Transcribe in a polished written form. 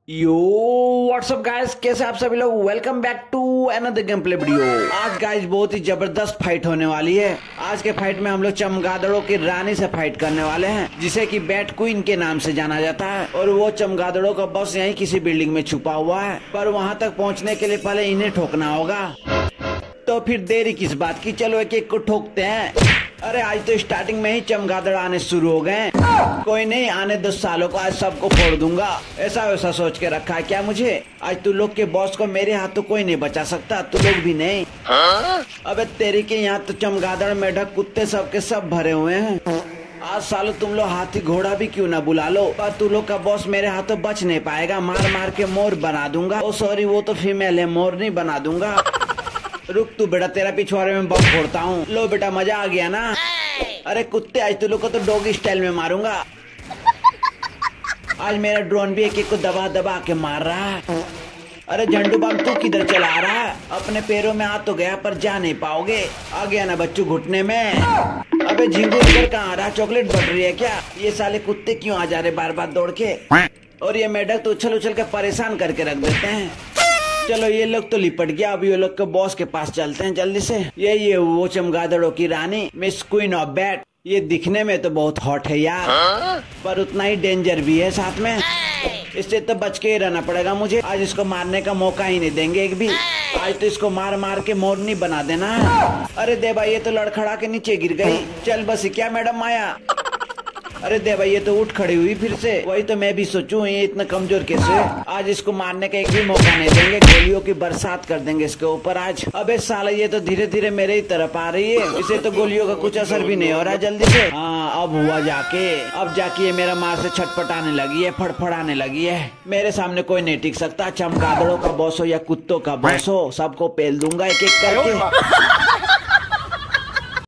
यो WhatsApp guys, कैसे आप सभी लोग। Welcome back to another game play video. आज गाइस बहुत ही जबरदस्त फाइट होने वाली है। आज के फाइट में हम लोग चमगादड़ों की रानी से फाइट करने वाले हैं, जिसे कि बैट क्वीन के नाम से जाना जाता है। और वो चमगादड़ों का बॉस यहीं किसी बिल्डिंग में छुपा हुआ है, पर वहाँ तक पहुँचने के लिए पहले इन्हें ठोकना होगा। तो फिर देरी किस बात की, चलो एक एक को ठोकते हैं। अरे आज तो स्टार्टिंग में ही चमगादड़ आने शुरू हो गए। कोई नहीं, आने 10 सालों को आज सबको फोड़ दूंगा। ऐसा वैसा सोच के रखा है क्या मुझे। आज तू लोग के बॉस को मेरे हाथ तो कोई नहीं बचा सकता, तू लोग भी नहीं। अबे तेरी के यहाँ तो चमगादड़ मेढक कुत्ते सब के सब भरे हुए हैं। आज सालों तुम लोग हाथी घोड़ा भी क्यों ना बुला लो, पर तू लोग का बॉस मेरे हाथों बच नहीं पाएगा। मार मार के मोर बना दूंगा। ओ सॉरी, वो तो फीमेल है, मोर नहीं बना दूंगा। रुक तू बेटा, तेरा पिछवाड़े में बम फोड़ता हूँ। लो बेटा, मजा आ गया ना। अरे कुत्ते, आज तू लोग को तो डॉगी स्टाइल में मारूंगा। आज मेरा ड्रोन भी एक एक को दबा दबा के मार रहा है। अरे झंडू बम तू किधर चला रहा है। अपने पैरों में आ तो गया पर जा नहीं पाओगे। आ गया ना बच्चू घुटने में। अबे झिंगू इधर कहाँ आ रहा, चॉकलेट बट रही है क्या। ये साले कुत्ते क्यों आ जा रहे बार बार दौड़ के। और ये मेढक तो उछल उछल के परेशान करके रख देते हैं। चलो ये लोग तो लिपट गया, अब ये लोग के बॉस के पास चलते हैं जल्दी से। ये वो चमगादड़ों की रानी मिस क्वीन ऑफ बैट। ये दिखने में तो बहुत हॉट है यार, पर उतना ही डेंजर भी है साथ में। इससे तो बच के ही रहना पड़ेगा मुझे। आज इसको मारने का मौका ही नहीं देंगे एक भी। आज तो इसको मार मार के मोरनी बना देना है। अरे देवा, ये तो लड़खड़ा के नीचे गिर गई। चल बस, क्या मैडम आया। अरे देवा, ये तो उठ खड़ी हुई फिर से। वही तो मैं भी सोचूं, ये इतना कमजोर कैसे। आज इसको मारने का एक भी मौका नहीं देंगे, गोलियों की बरसात कर देंगे इसके ऊपर आज। अबे साला, ये तो धीरे धीरे मेरे ही तरफ आ रही है। इसे तो गोलियों का कुछ असर भी नहीं हो रहा जल्दी से। हाँ, अब हुआ जाके। अब जाके ये मेरा मार से छटपटाने लगी है, फड़फड़ाने लगी है। मेरे सामने कोई नहीं टिक सकता। चमगादड़ों का बॉस हो या कुत्तों का बॉस हो, सबको पेल दूंगा एक एक करके।